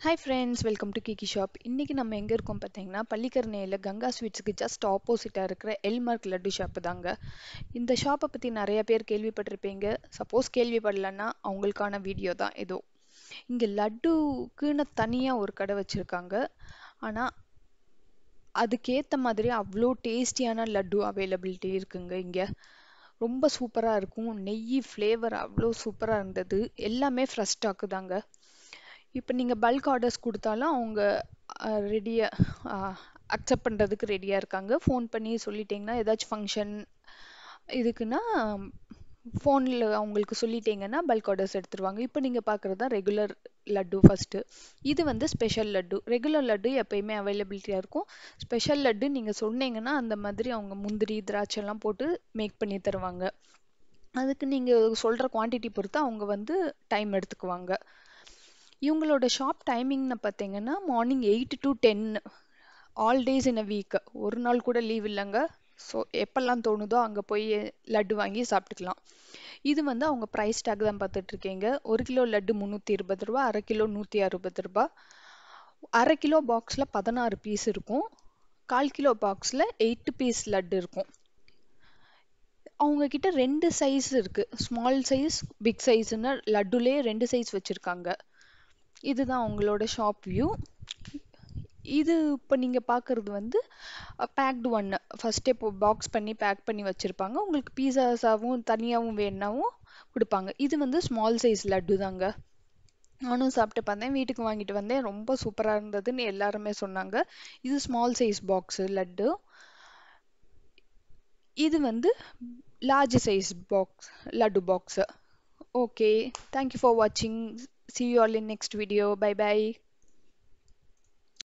Hi friends, welcome to Kiki Shop. இன்னைக்கு நம்ம எங்க இருக்கோம் பாத்தீங்கன்னா பள்ளிக்கரணையில கங்கா ஸ்வீட்ஸ்க்கு ஜஸ்ட் ஆப்போசிட்டா இருக்கிற எல்மார்க் லட்டு ஷாப் தாங்க. இந்த ஷாப்பை பத்தி நிறைய பேர் கேள்விப்பட்டிருப்பீங்க. சப்போஸ் கேள்விப்படலன்னா அவங்களுக்கான வீடியோ தான் இதோ. இங்க லட்டுக்குன்னு தனியா ஒரு கடை வச்சிருக்காங்க. ஆனா அதுக்கேத்த மாதிரி அவ்வளோ டேஸ்டியான லட்டு அவைலபிலிட்டி இருக்குங்க இங்க. ரொம்ப சூப்பரா இருக்கும். நெய் ஃப்ளேவர் அவ்வளோ சூப்பரா இருந்தது. எல்லாமே ஃப்ரெஷ் ஸ்டாக் தாங்க. இப்போ நீங்க பல்க் ஆர்டர்ஸ் கொடுத்தாலும் அவங்க ரெடியா அக்செப்ட் பண்றதுக்கு ரெடியா இருக்காங்க. ஃபோன் பண்ணி சொல்லிட்டீங்கன்னா ஏதாச்சும் ஃபங்க்ஷன் இதுக்குன்னா ஃபோனில் அவங்களுக்கு சொல்லிட்டீங்கன்னா பல்க் ஆர்டர்ஸ் எடுத்துருவாங்க. இப்போ நீங்க பார்க்குறது தான் ரெகுலர் லட்டு ஃபர்ஸ்ட். இது வந்து ஸ்பெஷல் லட்டு. ரெகுலர் லட்டு எப்பயுமே அவைலபிலிட்டியா இருக்கும். ஸ்பெஷல் லட்டு நீங்க சொன்னீங்கன்னா அந்த மாதிரி அவங்க முந்திரி திராட்சை எல்லாம் போட்டு மேக் பண்ணி தருவாங்க. அதுக்கு நீங்க சொல்ற குவாண்டிட்டி பொறுத்து அவங்க வந்து டைம் எடுத்துக்குவாங்க. இவங்களோட ஷாப் டைமிங்னு பார்த்தீங்கன்னா morning 8 to 10 all days in a week. ஒரு நாள் கூட லீவ் இல்லைங்க. ஸோ எப்பெல்லாம் தோணுதோ அங்கே போய் லட்டு வாங்கி சாப்பிட்டுக்கலாம். இது வந்து அவங்க ப்ரைஸ் டேக் தான் பார்த்துட்டு இருக்கீங்க. 1 கிலோ லட்டு 320 ரூபா, அரை கிலோ 160 ரூபா. அரை கிலோ பாக்ஸில் 16 பீஸ் இருக்கும். 1/4 கிலோ பாக்ஸில் 8 பீஸ் லட்டு இருக்கும். அவங்க கிட்ட ரெண்டு சைஸ் இருக்கு. ஸ்மால் சைஸ், பிக் சைஸ்ன்னு லட்டுலே ரெண்டு சைஸ் வச்சிருக்காங்க. இதுதான் அவங்களோட ஷாப் வியூ. இது இப்போ நீங்க பார்க்கறது வந்து பேக்டு ஒன்னு. ஃபர்ஸ்டே இப்போ பாக்ஸ் பண்ணி பேக் பண்ணி வச்சிருப்பாங்க. உங்களுக்கு பீஸாஸாவும் தனியாவும் வேணுனாவும் கொடுப்பாங்க. இது வந்து ஸ்மால் சைஸ் லட்டு தாங்க. நானும் சாப்பிட்டு பார்த்தேன். வீட்டுக்கு வாங்கிட்டு வந்தேன். ரொம்ப சூப்பரா இருந்ததுன்னு எல்லாருமே சொன்னாங்க. இது ஸ்மால் சைஸ் பாக்ஸ் லட்டு. இது வந்து லார்ஜ் சைஸ் பாக்ஸ் லட்டு பாக்ஸ். ஓகே, தேங்க்யூ ஃபார் வாட்சிங். See you all in next video. Bye bye.